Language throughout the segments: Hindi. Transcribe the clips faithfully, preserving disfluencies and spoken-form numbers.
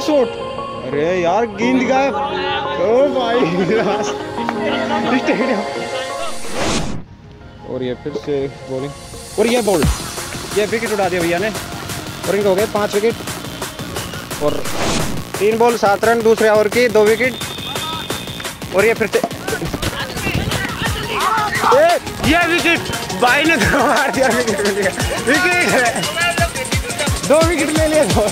शॉट, अरे यार गेंद गायब। ओ भाई और ये फिर से बॉलिंग और ये बॉल, ये विकेट उड़ा दिया भैया ने और इनको हो गए पांच विकेट और तीन बॉल सात रन दूसरे ओवर की, दो विकेट। और ये फिर से ये विकेट भाई ने तो मार दिया, विकेट मिल गया, विकेट है, दो विकेट ले लिए, दो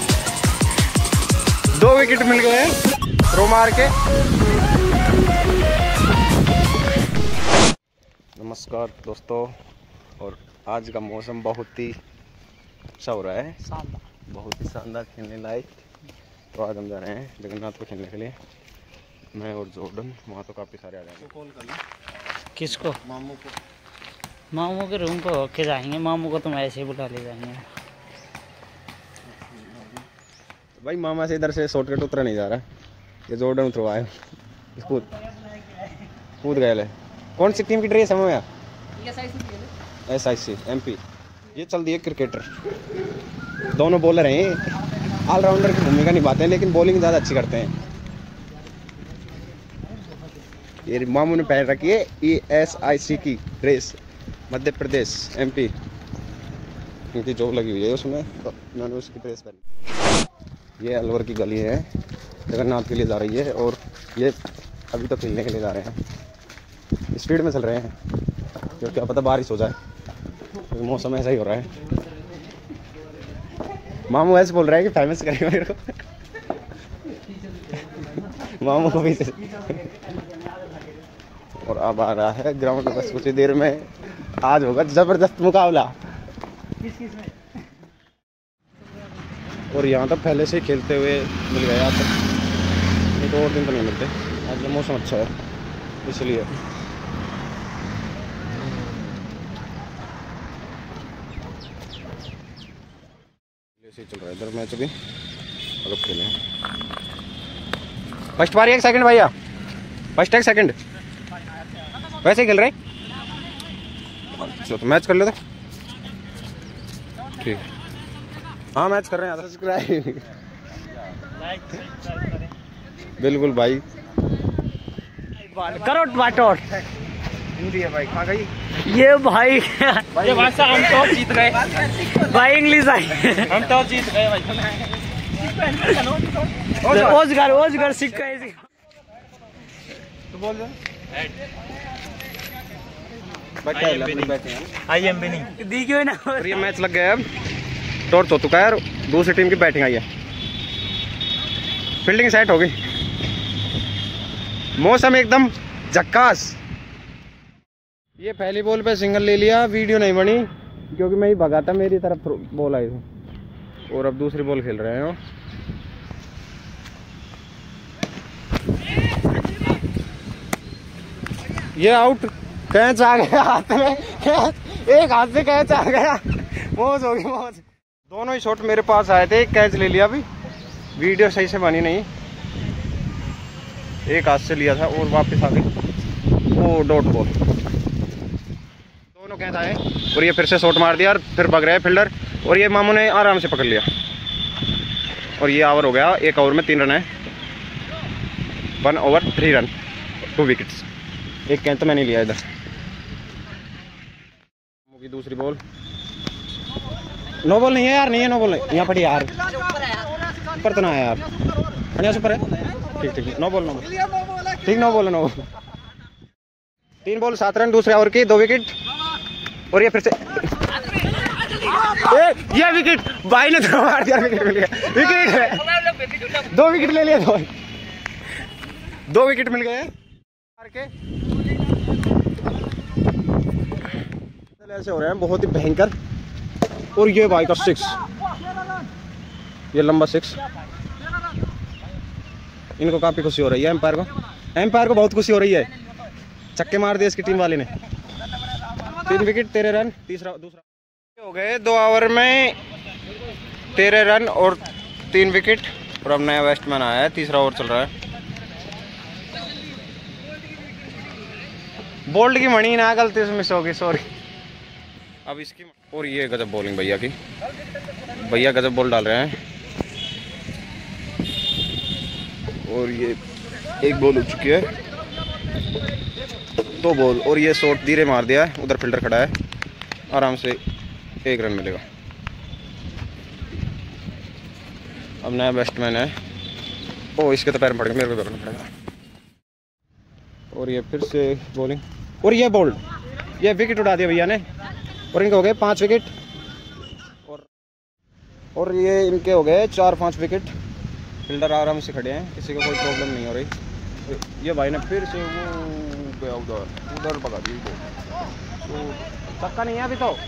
दो विकेट मिल गए थ्रो मार के। नमस्कार दोस्तों, और आज का मौसम बहुत ही अच्छा हो रहा है, बहुत ही शानदार, खेलने लायक। तो आज हम जा रहे हैं जगन्नाथ को खेलने के लिए, मैं और जॉर्डन। वहाँ तो काफ़ी सारे आ जाएंगे। कॉल कर लो। किसको? मामू को। मामू के रूम को होके जाएंगे, मामू को तुम ऐसे ही बुला ले जाएंगे। भाई मामा से इधर से शॉर्टकट उतरा नहीं जा रहा, ये जॉर्डन थ्रो आए, कूद कूद गए। कौन सी टीम की ड्रेस है वो यार? S I C M P. ये चल दिए क्रिकेटर, दोनों बॉलर हैं, ऑलराउंडर की भूमिका निभाते हैं, लेकिन बॉलिंग ज़्यादा अच्छी करते हैं। ये मामू ने पहन रखी है ई एस आई सी की dress, Madhya Pradesh M P, क्योंकि जॉब लगी हुई है उसमें, तो मैंने उसकी ड्रेस पहनी। ये अलवर की गली है, जगन्नाथ के लिए जा रही है, और ये अभी तो खेलने के लिए जा रहे हैं, स्पीड में चल रहे हैं, क्योंकि क्या पता बारिश हो जाए, तो मौसम ऐसा ही हो रहा है। मामू ऐसे बोल रहा है कि फेमस करेगा मेरे को मामू को भी। और अब आ रहा है ग्राउंड, बस कुछ ही देर में आज होगा जबरदस्त मुकाबला। और यहाँ तो पहले से ही खेलते हुए मिल गए आज तक, नहीं तो और दिन तो नहीं मिलते। आज मौसम अच्छा है इसलिए। ऐसे चल रहा है इधर मैच भी, और खेले फर्स्ट बार एक सेकंड भैया, फर्स्ट एक सेकंड वैसे ही खेल रहे। अच्छा तो मैच कर लेते, ठीक। हाँ मैच कर रहे हैं, सब्सक्राइब बिल्कुल भाई, करो बाटोट। हिंदी है भाई, कहाँ गई ये भाई, ये भाषा हम तो जीत गए भाई इंग्लिश आई, हम तो जीत गए भाई। ओजगर ओजगर सिक्का है, तो बोल दो। आई एम विनिंग दी क्यों ना। और ये मैच लग गया, अब टॉस हो चुका है और दूसरी टीम की बैटिंग आई है, फील्डिंग सेट हो गई, मौसम एकदम झक्कास। ये पहली बॉल पे सिंगल ले लिया, वीडियो नहीं बनी क्योंकि मैं ही भगा था, मेरी तरफ बॉल आई थी। और अब दूसरी बॉल खेल रहे हैं, ये आउट, कैच आ गया हाथ में, एक हाथ से कैच आ गया, मौज हो गई मौज। दोनों ही शॉट मेरे पास आए थे, एक कैच ले लिया, अभी वीडियो सही से बनी नहीं, एक हाथ से लिया था और वापस आ गई वो डॉट बॉल। दोनों कैच आए और ये फिर से शॉट मार दिया और फिर भाग रहे फील्डर, और ये मामू ने आराम से पकड़ लिया, और ये ओवर हो गया। एक ओवर में तीन रन है, one over three run, two wickets. एक कैच तो मैंने लिया इधर। दूसरी बॉल, नो बॉल नहीं है यार, नहीं है नो बॉल, नहीं यहाँ पड़ी यार, ऊपर तो ना है यार, यहाँ से ऊपर है, ठीक ठीक, नो बॉल नो बॉल, ठीक, नो बॉल नो बॉल। तीन बॉल सात रन दूसरे ओवर की, दो विकेट। और ये फिर से ए, ये विकेट भाई ने तो मार दिया, विकेट मिल गया, विकेट है, दो विकेट ले लिए, दो दो विकेट मिल गए मार के। ऐसे हो रहे हैं बहुत ही भयंकर। और ये भाई का सिक्स, ये लंबा सिक्स, इनको काफी खुशी हो रही है, एम्पायर को एम्पायर को बहुत खुशी हो रही है, छक्के मार दिए इसकी टीम वाले ने। तीन विकेट तेरह रन, तीसरा दूसरा हो गए दो ओवर में तेरह रन और तीन विकेट। और अब नया बैट्समैन आया है, तीसरा ओवर चल रहा है। बोल्ड की मणि ना गलती से मिस होगी, सॉरी। अब इसकी और ये गजब बॉलिंग भैया की, भैया गजब बॉल डाल रहे हैं। और ये एक बॉल उठ चुकी है, दो बॉल, और ये शॉट धीरे मार दिया है, उधर फील्डर खड़ा है, आराम से एक रन मिलेगा। अब नया बैट्समैन है, ओ इसके तो पैर में पड़ गए, मेरे को पकड़ना पड़ेगा। और ये फिर से बॉलिंग, और ये बॉल, ये विकेट उड़ा दिया भैया ने, और इनके हो गए पाँच विकेट, और और ये इनके हो गए चार पाँच विकेट। फील्डर आराम से खड़े हैं, किसी को कोई प्रॉब्लम नहीं हो रही। ये भाई ने फिर से वो गया उधर उधर भगा दी तो चक्का नहीं है अभी, तो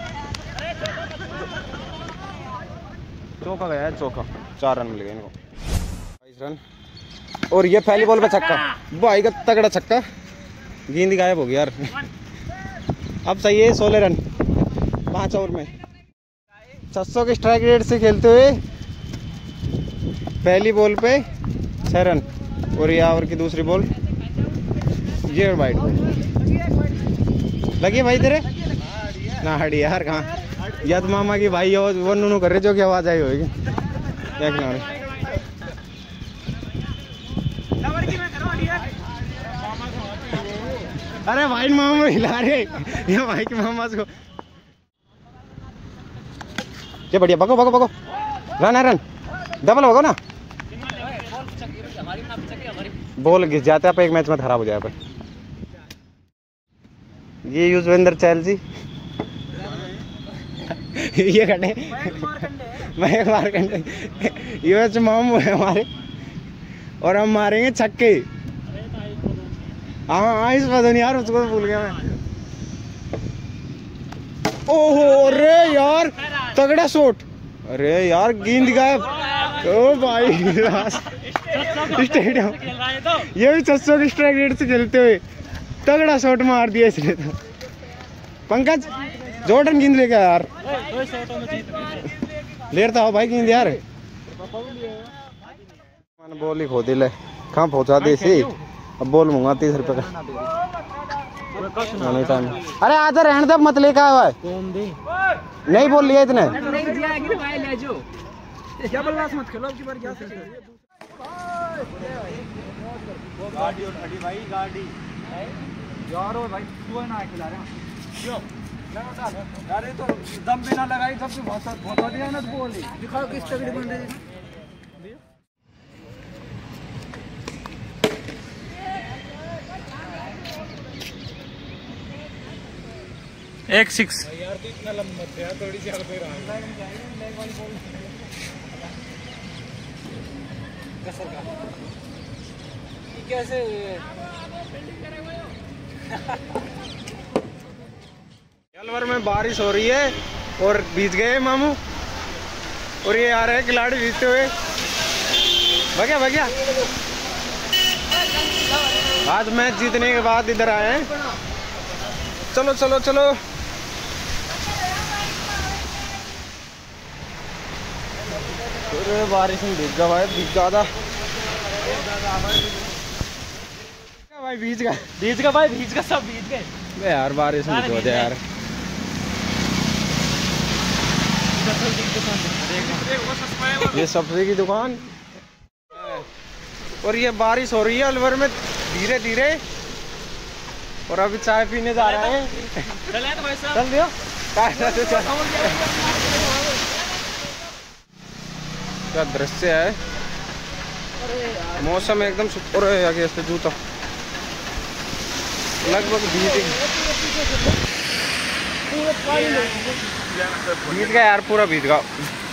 चौका गया है, चौका, चार रन मिल गए इनको, बाईस रन। और ये पहली बॉल पे छक्का, भाई का तगड़ा छक्का, गेंद गायब हो गया यार। अब सही है, सोलह रन पाँच ओवर में, छह सौ के स्ट्राइक रेट से खेलते हुए पहली बॉल पे छह रन, और ये ओवर की दूसरी बॉल, ये वाइड लगी भाई तेरे ना हड़ी यार, कहाँ या तो मामा की भाई हो वो नूनू कर रहे जो कि आवाज आई होगी एक ना। अरे भाई मामा हिला रहे ये भाई के मामा को, ये बढ़िया, भगो भगो भगो, रन है रन, डबल भगो ना, बॉल घिस जाता है, एक मैच में खराब हो जाए। ये युजवेंद्र चहल जी ये खड़े मयंक मारकंडे, ये मामू है हमारे, और हम मारेंगे छक्के। हाँ हाँ इस बात नहीं यार, उसको भूल गया मैं। ओहो अरे यार तगड़ा शॉट, अरे यार गेंद गायब, ओ भाई स्टेडियम, ये भी छह सौ की स्ट्राइक रेट से खेलते हुए तगड़ा शॉट मार दिया इसने तो। पंकज जॉर्डन गेंद लेके यार, लेता हो भाई गेंद यार, मैंने बॉल ही खो दिले, कहाँ पहुँचा दे इसे, अब बॉल मंगा तीस रुपए का टाइम। अरे आधा रहने दब मत लेकर आया है, नहीं बोल लिया इतने, गाड़ी और खड़ी भाई, गाड़ी यार भाई तू है ना खिला रहे हैं क्यों यार, ये तो दम भी ना लगाई, सबसे बहुत बहुत दिया ना, तो बोल दिखाओ किस तगड़ी बन रही है। एक सिक्स यार, तो इतना लंबा था थोड़ी सी आगे रहा कैसे अलवर में बारिश हो रही है और भीज गए मामू, और ये आ रहे हैं खिलाड़ी भीजते हुए, भगया भगया। आज मैच जीतने के बाद इधर आए हैं, चलो चलो चलो। बारिश में भीग गया भाई, भीग ज्यादा भाई, भीज गया भीज का भाई, भीज का सब भीज गए यार, बारिश में धो दे यार। ये सब्जी की दुकान, और ये बारिश हो रही है अलवर में धीरे धीरे, और अभी चाय पीने जा रहे हैं। चल दियो क्या दृश्य है, मौसम एकदम सुपर है, आगे इससे जूता लगभग भीज भीज गया यार, पूरा भीज गया।